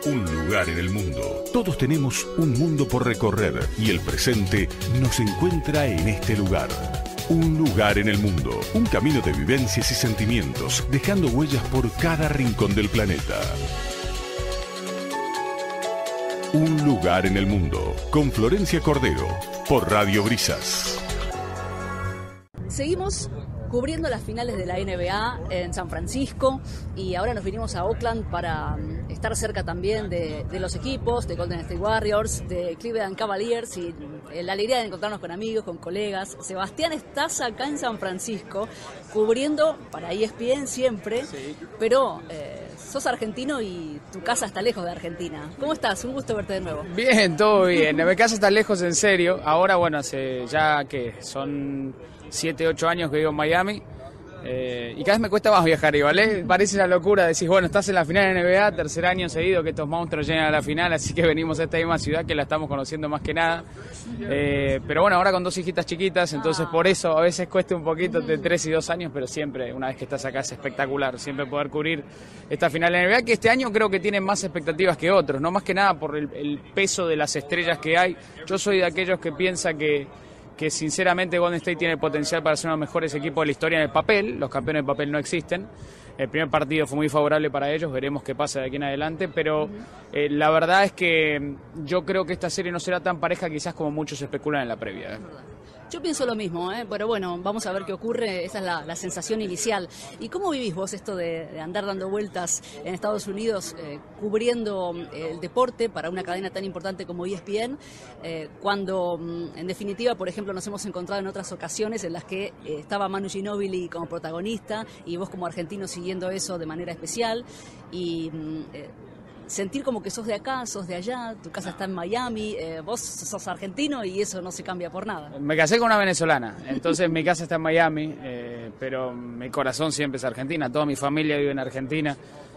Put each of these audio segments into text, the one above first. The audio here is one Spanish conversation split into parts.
Un lugar en el mundo. Todos tenemos un mundo por recorrer y el presente nos encuentra en este lugar. Un lugar en el mundo. Un camino de vivencias y sentimientos, dejando huellas por cada rincón del planeta. Un lugar en el mundo. Con Florencia Cordero, por Radio Brisas. Seguimos cubriendo las finales de la NBA en San Francisco y ahora nos vinimos a Oakland para estar cerca también de los equipos, de Golden State Warriors, de Cleveland Cavaliers y la alegría de encontrarnos con amigos, con colegas. Sebastián, estás acá en San Francisco cubriendo para ESPN siempre, sí. Pero sos argentino y tu casa está lejos de Argentina. ¿Cómo estás? Un gusto verte de nuevo. Bien, todo bien. Mi casa está lejos en serio. Ahora, bueno, hace ya que son 7, 8 años que vivo en Miami y cada vez me cuesta más viajar igual, ¿eh? Parece una locura, decís, bueno, estás en la final de NBA, tercer año seguido que estos monstruos llegan a la final, así que venimos a esta misma ciudad que la estamos conociendo más que nada, pero bueno, ahora con 2 hijitas chiquitas, entonces por eso a veces cuesta un poquito de 3 y 2 años, pero siempre, una vez que estás acá es espectacular, siempre poder cubrir esta final de NBA, que este año creo que tiene más expectativas que otros, no más que nada por el peso de las estrellas que hay. Yo soy de aquellos que piensa que sinceramente Golden State tiene potencial para ser uno de los mejores equipos de la historia en el papel. Los campeones de papel no existen. El primer partido fue muy favorable para ellos, veremos qué pasa de aquí en adelante, pero la verdad es que yo creo que esta serie no será tan pareja quizás como muchos especulan en la previa. Yo pienso lo mismo, pero bueno, vamos a ver qué ocurre, esa es la sensación inicial. ¿Y cómo vivís vos esto de andar dando vueltas en Estados Unidos cubriendo el deporte para una cadena tan importante como ESPN, cuando en definitiva, por ejemplo, nos hemos encontrado en otras ocasiones en las que estaba Manu Ginóbili como protagonista y vos como argentino siguiendo eso de manera especial y sentir como que sos de acá, sos de allá, tu casa está en Miami, vos sos argentino y eso no se cambia por nada. Me casé con una venezolana, entonces mi casa está en Miami, pero mi corazón siempre es Argentina, toda mi familia vive en Argentina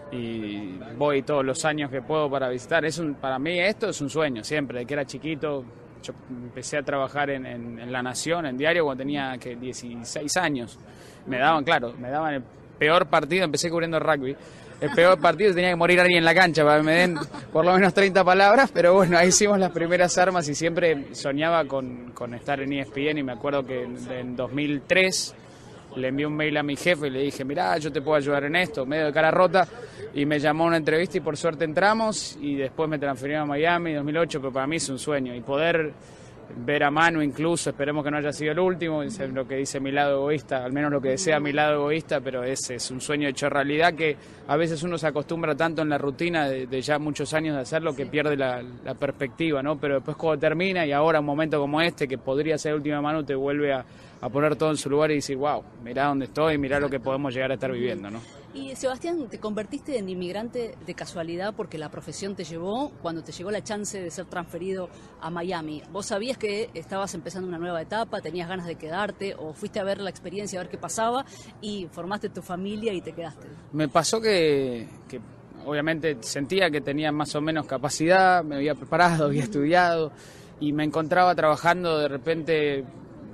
y voy todos los años que puedo para visitar. Para mí esto es un sueño, siempre, de que era chiquito. Yo empecé a trabajar en La Nación, en diario, cuando tenía 16 años. Me daban el peor partido, empecé cubriendo rugby. El peor partido, tenía que morir alguien en la cancha para que me den por lo menos 30 palabras, pero bueno, ahí hicimos las primeras armas y siempre soñaba con estar en ESPN y me acuerdo que en 2003 le envié un mail a mi jefe y le dije, mirá, yo te puedo ayudar en esto, medio de cara rota, y me llamó a una entrevista y por suerte entramos y después me transfirieron a Miami en 2008, pero para mí es un sueño y poder ver a Manu incluso, esperemos que no haya sido el último, es lo que dice mi lado egoísta, al menos lo que desea mi lado egoísta, pero es un sueño hecho realidad que a veces uno se acostumbra tanto en la rutina de ya muchos años de hacerlo que pierde la perspectiva, ¿no? Pero después cuando termina y ahora un momento como este que podría ser el último Manu te vuelve a poner todo en su lugar y decir, wow, mirá dónde estoy, mirá lo que podemos llegar a estar viviendo, ¿no? Y Sebastián, ¿te convertiste en inmigrante de casualidad porque la profesión te llevó cuando te llegó la chance de ser transferido a Miami? ¿Vos sabías que estabas empezando una nueva etapa, tenías ganas de quedarte o fuiste a ver la experiencia, a ver qué pasaba y formaste tu familia y te quedaste? Me pasó que obviamente sentía que tenía más o menos capacidad, me había preparado, había estudiado y me encontraba trabajando de repente.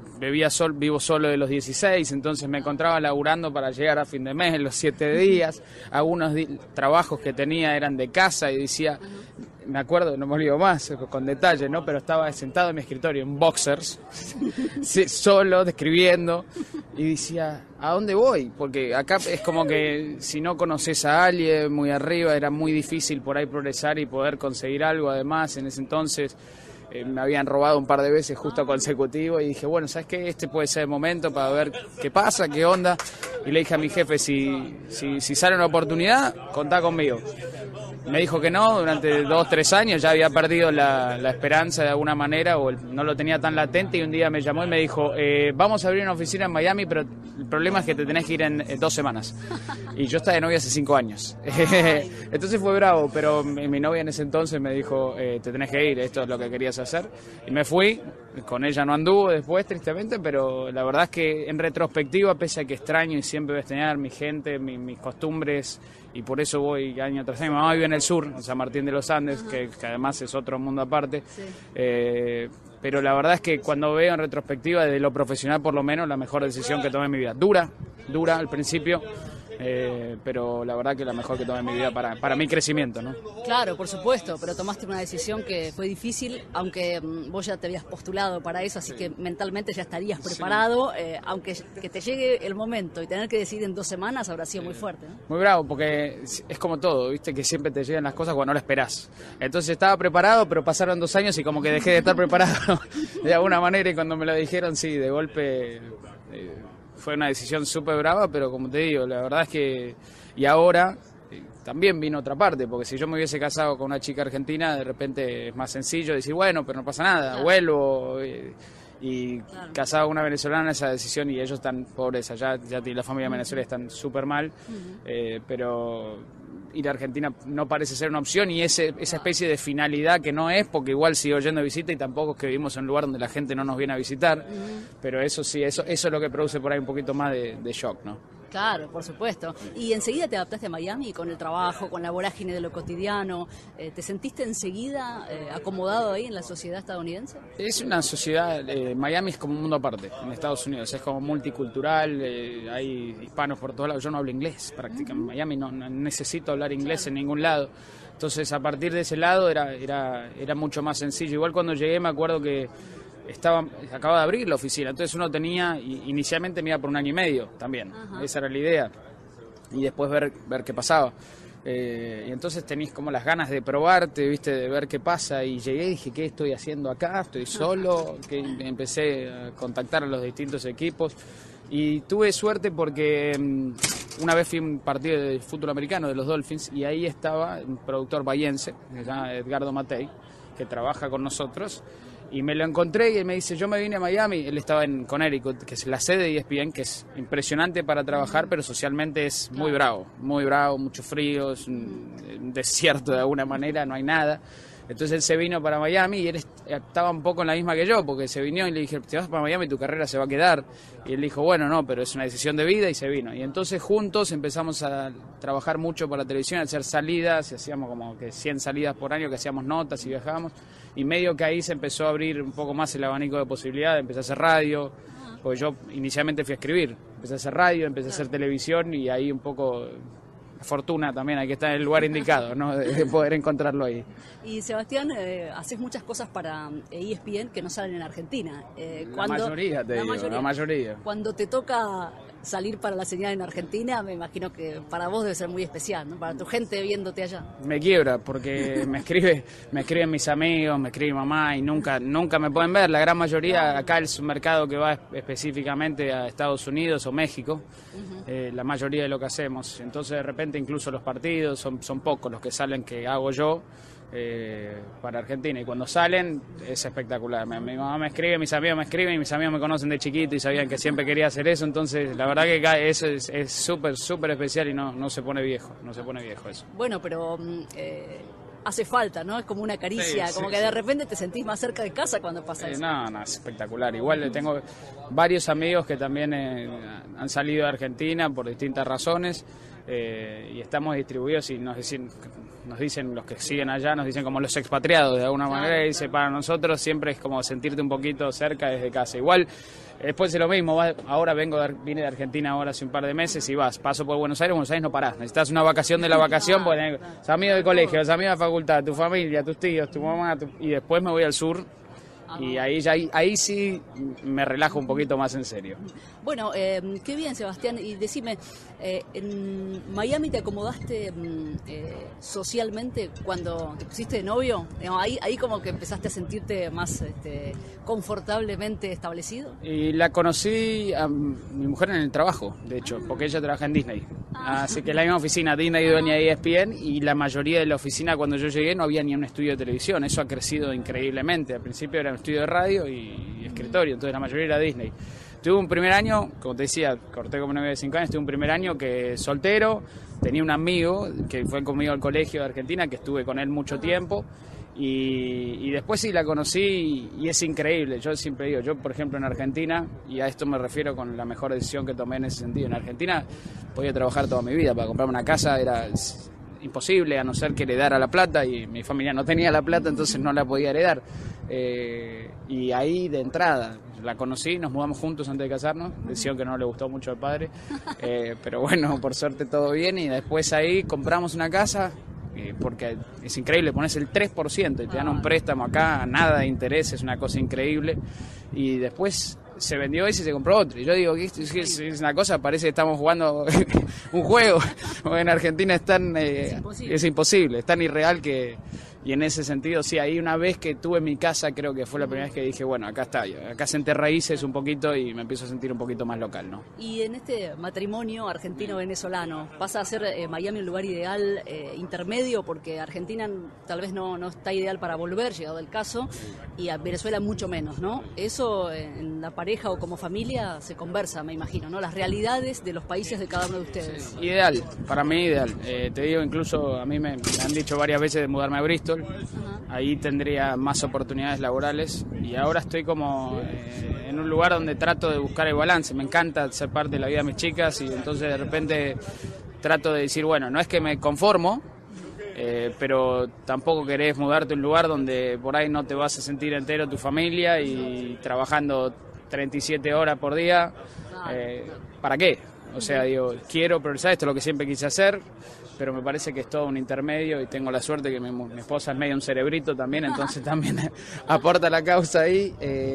Vivo solo de los 16, entonces me encontraba laburando para llegar a fin de mes, los 7 días. Algunos trabajos que tenía eran de casa y decía, me acuerdo, no me olvido más, con detalle, ¿no? Pero estaba sentado en mi escritorio en boxers, solo, escribiendo, y decía, ¿a dónde voy? Porque acá es como que si no conoces a alguien muy arriba, era muy difícil por ahí progresar y poder conseguir algo. Además, en ese entonces me habían robado un par de veces justo consecutivo y dije, bueno, ¿sabes qué? Este puede ser el momento para ver qué pasa, qué onda. Y le dije a mi jefe, si sale una oportunidad, contá conmigo. Me dijo que no, durante 2 o 3 años ya había perdido la esperanza de alguna manera o no lo tenía tan latente y un día me llamó y me dijo, vamos a abrir una oficina en Miami, pero el problema es que te tenés que ir en 2 semanas. Y yo estaba de novia hace 5 años. Entonces fue bravo, pero mi novia en ese entonces me dijo, te tenés que ir, esto es lo que querías hacer. Y me fui, con ella no anduvo después, tristemente, pero la verdad es que en retrospectiva, pese a que extraño y siempre voy a extrañar mi gente, mis costumbres, y por eso voy año tras año. Mi mamá vive en el sur, en San Martín de los Andes, que además es otro mundo aparte. Sí. Pero la verdad es que cuando veo en retrospectiva, desde lo profesional por lo menos, la mejor decisión que tomé en mi vida. Dura al principio, pero la verdad que la mejor que tomé en mi vida para mi crecimiento, ¿no? Claro, por supuesto, pero tomaste una decisión que fue difícil, aunque vos ya te habías postulado para eso, así que mentalmente ya estarías preparado, aunque que te llegue el momento y tener que decidir en 2 semanas habrá sido muy fuerte, ¿no? Muy bravo, porque es como todo, viste, que siempre te llegan las cosas cuando no lo esperás. Entonces estaba preparado, pero pasaron 2 años y como que dejé de estar preparado de alguna manera, y cuando me lo dijeron, sí, de golpe fue una decisión súper brava, pero como te digo, la verdad es que, y ahora también vino otra parte, porque si yo me hubiese casado con una chica argentina, de repente es más sencillo decir, bueno, pero no pasa nada, claro, vuelvo, y claro, casado con una venezolana, esa decisión, y ellos están pobres allá, ya la familia de Venezuela están súper mal, pero ir a Argentina no parece ser una opción, y esa especie de finalidad que no es, porque igual sigo yendo de visita y tampoco es que vivimos en un lugar donde la gente no nos viene a visitar, pero eso sí, eso es lo que produce por ahí un poquito más de shock, ¿no? Claro, por supuesto. ¿Y enseguida te adaptaste a Miami con el trabajo, con la vorágine de lo cotidiano? ¿Te sentiste enseguida acomodado ahí en la sociedad estadounidense? Es una sociedad, Miami es como un mundo aparte en Estados Unidos, es como multicultural, hay hispanos por todos lados. Yo no hablo inglés prácticamente, en Miami no necesito hablar inglés en ningún lado. Entonces a partir de ese lado era mucho más sencillo. Igual cuando llegué me acuerdo que acababa de abrir la oficina, entonces uno tenía, inicialmente me iba por 1 año y medio también, esa era la idea, y después ver qué pasaba, y entonces tenés como las ganas de probarte, viste, de ver qué pasa, y llegué y dije, ¿qué estoy haciendo acá? ¿Estoy solo? Que empecé a contactar a los distintos equipos, y tuve suerte porque una vez fui a un partido de fútbol americano de los Dolphins, y ahí estaba un productor bahiense, que se llama Edgardo Matei, que trabaja con nosotros, y me lo encontré y él me dice, yo me vine a Miami, él estaba en Connecticut, que es la sede de ESPN, que es impresionante para trabajar, pero socialmente es muy bravo, mucho frío, es un desierto de alguna manera, no hay nada. Entonces él se vino para Miami y él estaba un poco en la misma que yo, porque se vino y le dije, te vas para Miami, tu carrera se va a quedar. Y él dijo, bueno, no, pero es una decisión de vida, y se vino. Y entonces juntos empezamos a trabajar mucho para la televisión, a hacer salidas, y hacíamos como que 100 salidas por año, que hacíamos notas y viajábamos. Y medio que ahí se empezó a abrir un poco más el abanico de posibilidades, empecé a hacer radio, porque yo inicialmente fui a escribir, empecé a hacer radio, empecé a hacer televisión, y ahí un poco... fortuna también, hay que estar en el lugar indicado, ¿no? De poder encontrarlo ahí. Y Sebastián, haces muchas cosas para ESPN que no salen en Argentina. La mayoría. Cuando te toca salir para la señal en Argentina, me imagino que para vos debe ser muy especial, ¿no? Para tu gente viéndote allá. Me quiebra, porque me escriben mis amigos, me escribe mi mamá, y nunca me pueden ver. La gran mayoría, acá es un mercado que va específicamente a Estados Unidos o México, la mayoría de lo que hacemos. Entonces de repente incluso los partidos son pocos los que salen que hago yo para Argentina, y cuando salen es espectacular. Mi mamá me escribe, mis amigos me escriben, y mis amigos me conocen de chiquito y sabían que siempre quería hacer eso. Entonces la verdad que eso es súper especial, y no se pone viejo eso. Bueno, pero hace falta, ¿no? Es como una caricia, que de repente te sentís más cerca de casa cuando pasa eso. No, es espectacular. Igual tengo varios amigos que también han salido de Argentina por distintas razones, y estamos distribuidos, y nos dicen los que siguen allá, nos dicen como los expatriados de alguna manera, y dice, para nosotros siempre es como sentirte un poquito cerca desde casa. Igual después es lo mismo, ahora vine de Argentina ahora hace un par de meses, y paso por Buenos Aires no parás, necesitas una vacación de la vacación, porque tenés los amigos del colegio, los amigos de la facultad, tu familia, tus tíos, tu mamá, y después me voy al sur. Y ahí sí me relajo un poquito más en serio. Bueno, qué bien, Sebastián. Y decime, ¿en Miami te acomodaste socialmente cuando te pusiste de novio? Ahí como que empezaste a sentirte más confortablemente establecido. Y la conocí a mi mujer en el trabajo, de hecho, porque ella trabaja en Disney. Así que en la misma oficina, Disney dueña de ESPN, y la mayoría de la oficina cuando yo llegué no había ni un estudio de televisión. Eso ha crecido increíblemente. Al principio era un estudio de radio y escritorio, entonces la mayoría era Disney. Tuve un primer año, como te decía, corté como 9 de 5 años, tuve un primer año que soltero, tenía un amigo que fue conmigo al colegio de Argentina, que estuve con él mucho tiempo, y después sí la conocí, y es increíble. Yo siempre digo, yo por ejemplo en Argentina, y a esto me refiero con la mejor decisión que tomé en ese sentido, en Argentina podía trabajar toda mi vida, para comprarme una casa era imposible, a no ser que heredara la plata, y mi familia no tenía la plata, entonces no la podía heredar. Y ahí de entrada la conocí, nos mudamos juntos antes de casarnos, decisión que no le gustó mucho al padre, pero bueno, por suerte todo bien, y después ahí compramos una casa, porque es increíble, pones el 3% y te dan un préstamo acá, nada de interés, es una cosa increíble, y después se vendió ese y se compró otro. Y yo digo que es una cosa, parece que estamos jugando un juego. En Argentina es imposible, es tan irreal que... Y en ese sentido, sí, ahí una vez que tuve mi casa, creo que fue la primera vez que dije, bueno, acá está, acá senté raíces un poquito y me empiezo a sentir un poquito más local, ¿no? Y en este matrimonio argentino-venezolano, ¿pasa a ser Miami un lugar ideal, intermedio? Porque Argentina tal vez no está ideal para volver, llegado el caso, y a Venezuela mucho menos, ¿no? Eso en la pareja o como familia se conversa, me imagino, ¿no? Las realidades de los países de cada uno de ustedes. Sí, ideal, para mí ideal. Te digo, incluso a mí me han dicho varias veces de mudarme a Bristol. Ahí tendría más oportunidades laborales, y ahora estoy como en un lugar donde trato de buscar el balance. Me encanta ser parte de la vida de mis chicas, y entonces de repente trato de decir, bueno, no es que me conformo, pero tampoco querés mudarte a un lugar donde por ahí no te vas a sentir entero tu familia y trabajando 37 horas por día. ¿Para qué? O sea, digo, quiero progresar, esto es lo que siempre quise hacer, pero me parece que es todo un intermedio, y tengo la suerte que mi esposa es medio un cerebrito también, entonces también aporta la causa ahí,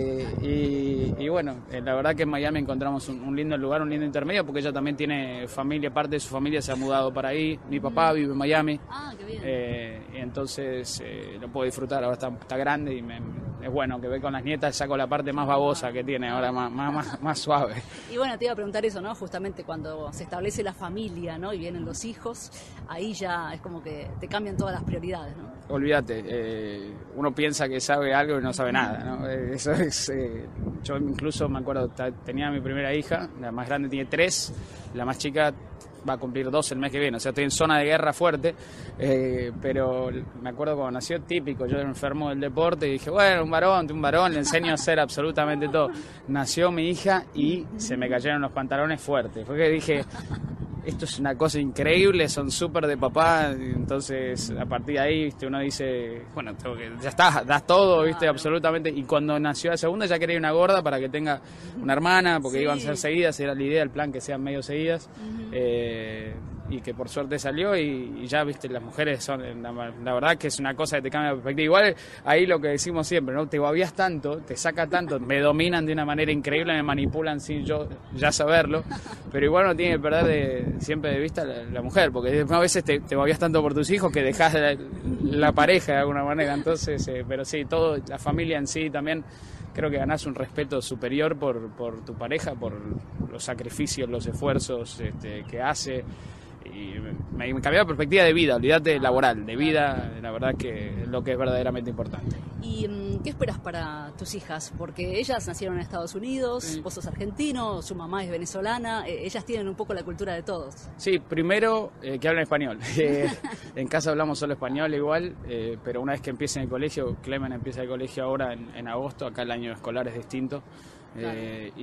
y bueno, la verdad que en Miami encontramos un lindo lugar, un lindo intermedio, porque ella también tiene familia, parte de su familia se ha mudado para ahí, mi papá vive en Miami, qué bien. Y entonces lo puedo disfrutar, ahora está grande, y es bueno que ve con las nietas, saco la parte más babosa que tiene, ahora más suave. Y bueno, te iba a preguntar eso, ¿no? Justamente cuando se establece la familia, ¿no? Y vienen los hijos, ahí ya es como que te cambian todas las prioridades, ¿no? Olvídate, uno piensa que sabe algo y no sabe nada, ¿no? Eso es, yo incluso me acuerdo, tenía mi primera hija, la más grande tiene 3, la más chica va a cumplir 2 el mes que viene, o sea, estoy en zona de guerra fuerte, pero me acuerdo cuando nació, típico, yo era enfermo del deporte y dije, bueno, un varón, le enseño a hacer absolutamente todo. Nació mi hija y se me cayeron los pantalones fuertes, fue que dije, esto es una cosa increíble, son súper de papá, entonces a partir de ahí, ¿viste? Uno dice, bueno, ya está, das todo, ¿viste? Absolutamente, y cuando nació la segunda ya quería una gorda para que tenga una hermana, porque iban a ser seguidas, era la idea, el plan que sean medio seguidas, y que por suerte salió, y ya, ¿viste? Las mujeres son, la verdad que es una cosa que te cambia la perspectiva. Igual ahí lo que decimos siempre, ¿no? Te babias tanto, te saca tanto, me dominan de una manera increíble, me manipulan sin yo ya saberlo, pero igual no tiene que perder siempre de vista la mujer, porque a veces te babias tanto por tus hijos que dejas la pareja de alguna manera, entonces, pero sí, todo, la familia en sí también, creo que ganás un respeto superior por tu pareja, por los sacrificios, los esfuerzos que hace. Y me cambió la perspectiva de vida, olvídate laboral, de vida, la verdad que es lo que es verdaderamente importante. ¿Y qué esperas para tus hijas? Porque ellas nacieron en Estados Unidos, vos sos argentino, su mamá es venezolana, ellas tienen un poco la cultura de todos. Sí, primero que hablen español. En casa hablamos solo español igual, pero una vez que empiecen el colegio, Clemen empieza el colegio ahora en agosto, acá el año escolar es distinto, claro.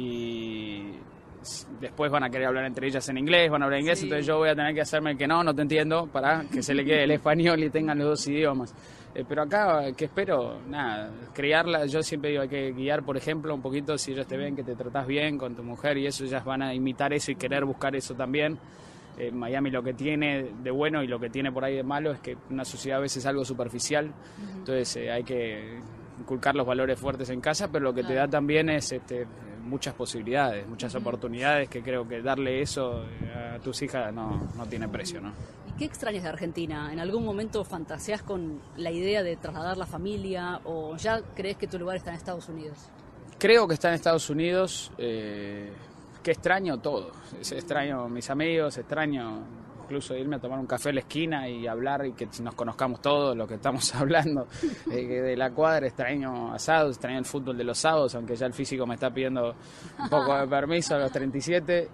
Y después van a querer hablar entre ellas en inglés, van a hablar inglés, sí. Entonces yo voy a tener que hacerme el que no te entiendo, para que se le quede el español y tengan los 2 idiomas. Pero acá, ¿qué espero? Nada, criarla, yo siempre digo, hay que guiar, por ejemplo, un poquito, si ellos te ven que te tratás bien con tu mujer y eso, ellas van a imitar eso y querer buscar eso también. Miami lo que tiene de bueno y lo que tiene por ahí de malo es que una sociedad a veces es algo superficial, entonces hay que inculcar los valores fuertes en casa, pero lo que te da también es muchas posibilidades, muchas oportunidades, que creo que darle eso a tus hijas no tiene precio, ¿no? ¿Y qué extrañas de Argentina? ¿En algún momento fantaseás con la idea de trasladar la familia o ya crees que tu lugar está en Estados Unidos? Creo que está en Estados Unidos, que extraño todo, extraño mis amigos, extraño incluso irme a tomar un café a la esquina y hablar y que nos conozcamos todos, lo que estamos hablando, de la cuadra, extraño asados, extraño el fútbol de los sábados, aunque ya el físico me está pidiendo un poco de permiso a los 37,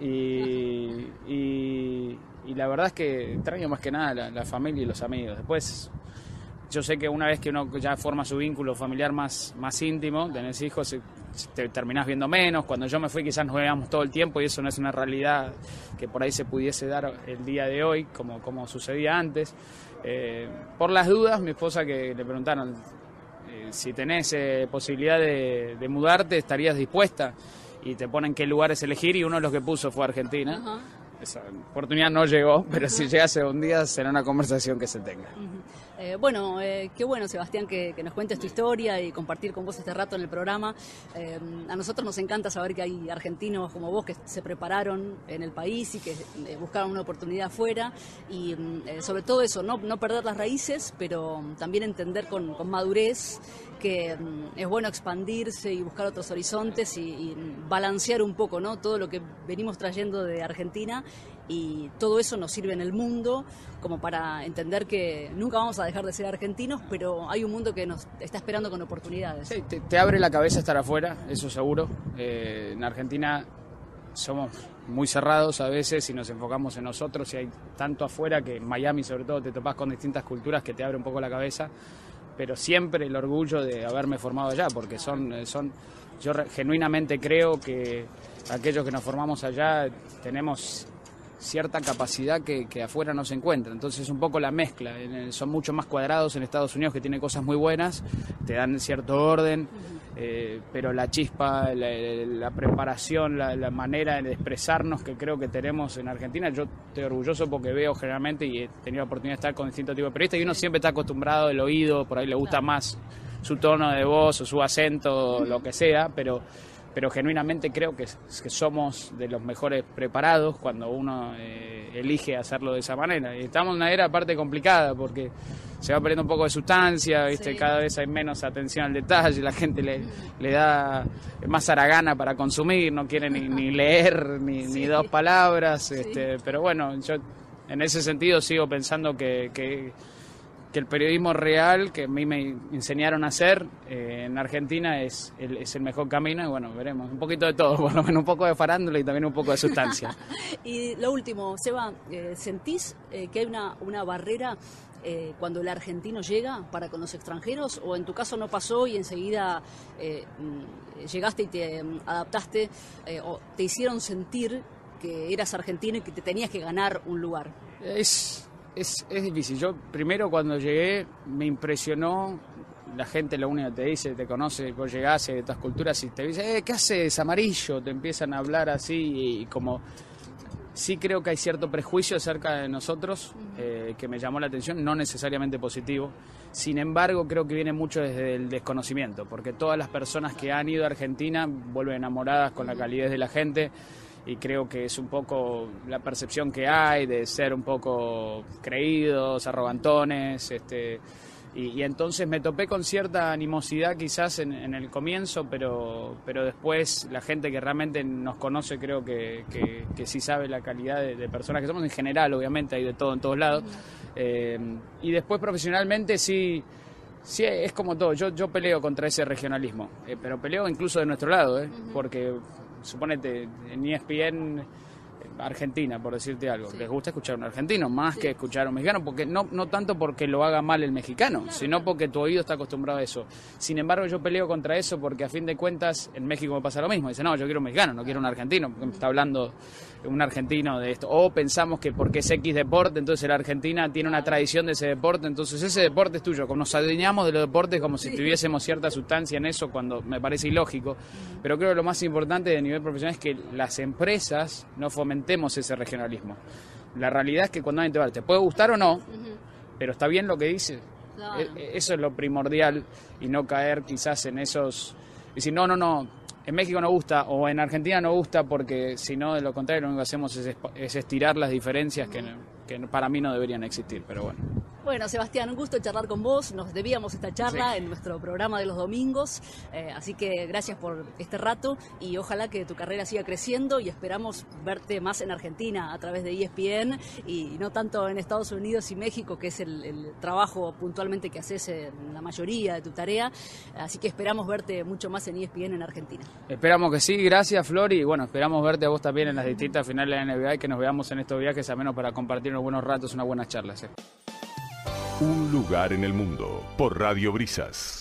y la verdad es que extraño más que nada la familia y los amigos. Después, yo sé que una vez que uno ya forma su vínculo familiar más íntimo, tenés hijos, te terminás viendo menos. Cuando yo me fui quizás nos veíamos todo el tiempo y eso no es una realidad que por ahí se pudiese dar el día de hoy como sucedía antes. Por las dudas, mi esposa, que le preguntaron si tenés posibilidad de mudarte, estarías dispuesta, y te ponen qué lugares elegir, y uno de los que puso fue Argentina. Ajá. Esa oportunidad no llegó, pero si llegase un día será una conversación que se tenga. Qué bueno, Sebastián, que nos cuentes tu historia y compartir con vos este rato en el programa. A nosotros nos encanta saber que hay argentinos como vos que se prepararon en el país y que buscaron una oportunidad afuera, y sobre todo eso, no perder las raíces, pero también entender con madurez que es bueno expandirse y buscar otros horizontes y balancear un poco, ¿no?, todo lo que venimos trayendo de Argentina, y todo eso nos sirve en el mundo como para entender que nunca vamos a dejar de ser argentinos, pero hay un mundo que nos está esperando con oportunidades. Sí, te abre la cabeza estar afuera, eso seguro. En Argentina somos muy cerrados a veces y nos enfocamos en nosotros, y hay tanto afuera que en Miami sobre todo te topás con distintas culturas que te abre un poco la cabeza, pero siempre el orgullo de haberme formado allá, porque yo genuinamente creo que aquellos que nos formamos allá tenemos cierta capacidad que afuera no se encuentra. Entonces un poco la mezcla, son mucho más cuadrados en Estados Unidos, que tiene cosas muy buenas, te dan cierto orden, pero la chispa, la preparación, la manera de expresarnos que creo que tenemos en Argentina, yo estoy orgulloso porque veo generalmente, y he tenido la oportunidad de estar con distintos tipos de periodistas, y uno siempre está acostumbrado al oído, por ahí le gusta más su tono de voz o su acento, lo que sea, pero genuinamente creo que somos de los mejores preparados cuando uno elige hacerlo de esa manera. Y estamos en una era aparte complicada, porque se va perdiendo un poco de sustancia, ¿viste? Sí. Cada vez hay menos atención al detalle, la gente le da más haragana para consumir, no quiere ni leer ni dos palabras, sí. Pero bueno, yo en ese sentido sigo pensando que el periodismo real, que a mí me enseñaron a hacer en Argentina, es el mejor camino, y bueno, veremos un poquito de todo, por lo menos un poco de farándula y también un poco de sustancia. Y lo último, Seba, ¿sentís que hay una barrera cuando el argentino llega para con los extranjeros, o en tu caso no pasó y enseguida llegaste y te adaptaste, o te hicieron sentir que eras argentino y que te tenías que ganar un lugar? Es difícil. Yo primero cuando llegué me impresionó la gente, lo único que te dice, te conoce, vos llegás de estas culturas y te dice, ¿qué haces, amarillo? Te empiezan a hablar así, y como sí creo que hay cierto prejuicio acerca de nosotros que me llamó la atención, no necesariamente positivo. Sin embargo, creo que viene mucho desde el desconocimiento, porque todas las personas que han ido a Argentina vuelven enamoradas con la calidez de la gente. Y creo que es un poco la percepción que hay de ser un poco creídos, arrogantones, y entonces me topé con cierta animosidad quizás en el comienzo, pero después la gente que realmente nos conoce creo que sí sabe la calidad de personas que somos. En general, obviamente, hay de todo en todos lados. Y después profesionalmente sí, es como todo. Yo peleo contra ese regionalismo, pero peleo incluso de nuestro lado, porque suponete en ESPN Argentina, por decirte algo, les gusta escuchar a un argentino más que escuchar a un mexicano, porque no tanto porque lo haga mal el mexicano, sino porque tu oído está acostumbrado a eso. Sin embargo, yo peleo contra eso porque a fin de cuentas en México me pasa lo mismo. Dice, no, yo quiero un mexicano, no quiero un argentino, porque me está hablando un argentino de esto. O pensamos que porque es X deporte, entonces la Argentina tiene una tradición de ese deporte, entonces ese deporte es tuyo. Como nos adueñamos de los deportes como si tuviésemos cierta sustancia en eso, cuando me parece ilógico. Pero creo que lo más importante de nivel profesional es que las empresas no fomentemos ese regionalismo. La realidad es que cuando alguien te puede gustar o no, pero está bien lo que dice. Claro. Eso es lo primordial, y no caer quizás en esos... Y decir, no, en México no gusta o en Argentina no gusta, porque si no, de lo contrario, lo único que hacemos es estirar las diferencias que para mí no deberían existir, pero bueno. Bueno, Sebastián, un gusto charlar con vos. Nos debíamos esta charla en nuestro programa de los domingos, así que gracias por este rato y ojalá que tu carrera siga creciendo, y esperamos verte más en Argentina a través de ESPN y no tanto en Estados Unidos y México, que es el trabajo puntualmente que haces en la mayoría de tu tarea, así que esperamos verte mucho más en ESPN en Argentina. Esperamos que sí, gracias Flor, y bueno, esperamos verte a vos también en las distintas finales de la NBA y que nos veamos en estos viajes, al menos para compartir unos buenos ratos, unas buenas charlas. Un lugar en el mundo, por Radio Brisas.